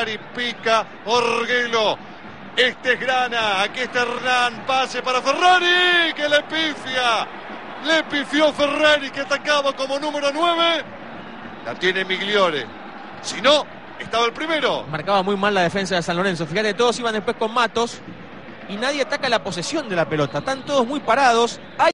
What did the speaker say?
Ferrari, pica Orguelo. Este es Grana, aquí está Hernán, pase para Ferrari, que le pifia. Le pifió Ferrari, que atacaba como número 9. La tiene Migliore. Si no, estaba el primero. Marcaba muy mal la defensa de San Lorenzo. Fíjate, todos iban después con Matos y nadie ataca la posesión de la pelota. Están todos muy parados.